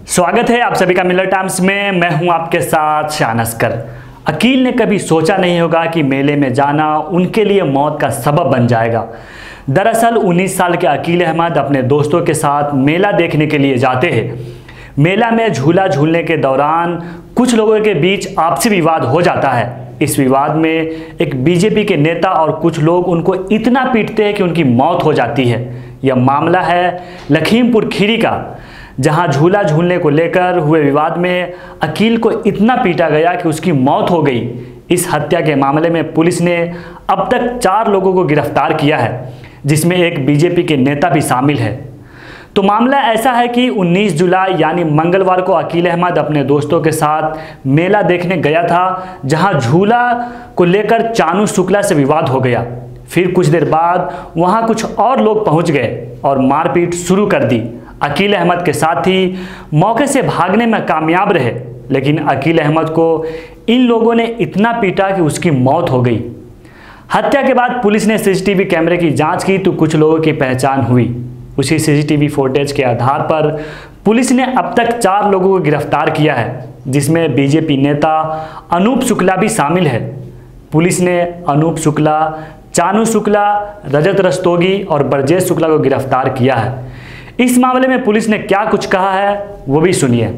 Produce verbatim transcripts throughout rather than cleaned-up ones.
स्वागत है आप सभी का मिलर टाइम्स में। मैं हूं आपके साथ शान अस्कर। अकील ने कभी सोचा नहीं होगा कि मेले में जाना उनके लिए मौत का सबब बन जाएगा। दरअसल उन्नीस साल के अकील अहमद अपने दोस्तों के साथ मेला देखने के लिए जाते हैं। मेला में झूला झूलने के दौरान कुछ लोगों के बीच आपसी विवाद हो जाता है। इस विवाद में एक बीजेपी के नेता और कुछ लोग उनको इतना पीटते हैं कि उनकी मौत हो जाती है। यह मामला है लखीमपुर खीरी का, जहां झूला झूलने को लेकर हुए विवाद में अकील को इतना पीटा गया कि उसकी मौत हो गई। इस हत्या के मामले में पुलिस ने अब तक चार लोगों को गिरफ्तार किया है, जिसमें एक बीजेपी के नेता भी शामिल है। तो मामला ऐसा है कि उन्नीस जुलाई यानी मंगलवार को अकील अहमद अपने दोस्तों के साथ मेला देखने गया था, जहां झूला को लेकर चानू शुक्ला से विवाद हो गया। फिर कुछ देर बाद वहां कुछ और लोग पहुंच गए और मारपीट शुरू कर दी। अकील अहमद के साथी मौके से भागने में कामयाब रहे, लेकिन अकील अहमद को इन लोगों ने इतना पीटा कि उसकी मौत हो गई। हत्या के बाद पुलिस ने सीसीटीवी कैमरे की जांच की तो कुछ लोगों की पहचान हुई। उसी सीसीटीवी फुटेज के आधार पर पुलिस ने अब तक चार लोगों को गिरफ्तार किया है, जिसमें बीजेपी नेता अनूप शुक्ला भी शामिल है। पुलिस ने अनूप शुक्ला, चानू शुक्ला, रजत रस्तोगी और ब्रजेश शुक्ला को गिरफ्तार किया है। इस मामले में पुलिस ने क्या कुछ कहा है वो भी सुनिए।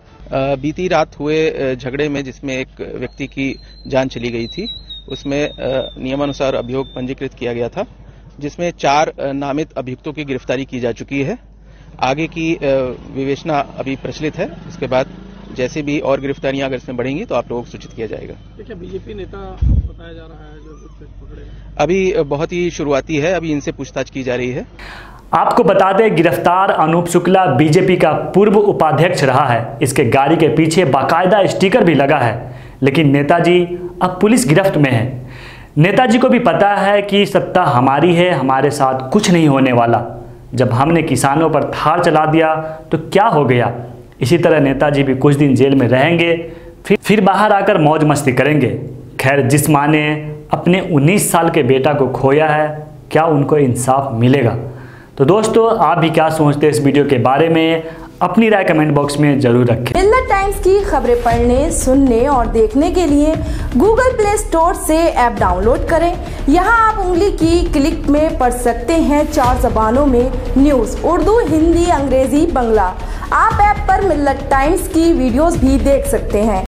बीती रात हुए झगड़े में जिसमें एक व्यक्ति की जान चली गई थी, उसमें नियमानुसार अभियोग पंजीकृत किया गया था, जिसमें चार नामित अभियुक्तों की गिरफ्तारी की जा चुकी है। आगे की विवेचना अभी प्रचलित है। इसके बाद जैसे भी और गिरफ्तारियां अगर इसमें बढ़ेंगी तो आप लोगों को सूचित किया जाएगा। देखिए, बीजेपी नेता बताया जा रहा है जो पकड़े, अभी बहुत ही शुरुआती है, अभी इनसे पूछताछ की जा रही है। आपको बता दें, गिरफ्तार अनूप शुक्ला बीजेपी का पूर्व उपाध्यक्ष रहा है। इसके गाड़ी के पीछे बाकायदा स्टिकर भी लगा है, लेकिन नेताजी अब पुलिस गिरफ्त में है। नेताजी को भी पता है कि सत्ता हमारी है, हमारे साथ कुछ नहीं होने वाला। जब हमने किसानों पर थार चला दिया तो क्या हो गया। इसी तरह नेताजी भी कुछ दिन जेल में रहेंगे, फिर फिर बाहर आकर मौज मस्ती करेंगे। खैर, जिस माँ ने अपने उन्नीस साल के बेटा को खोया है, क्या उनको इंसाफ मिलेगा? तो दोस्तों, आप भी क्या सोचते हैं इस वीडियो के बारे में? अपनी राय कमेंट बॉक्स में जरूर रखें। मिलर टाइम्स की खबरें पढ़ने, सुनने और देखने के लिए गूगल प्ले स्टोर से ऐप डाउनलोड करें। यहां आप उंगली की क्लिक में पढ़ सकते हैं चार जबानों में न्यूज़, उर्दू, हिंदी, अंग्रेजी, बंगला। आप ऐप पर मिलर टाइम्स की वीडियोस भी देख सकते हैं।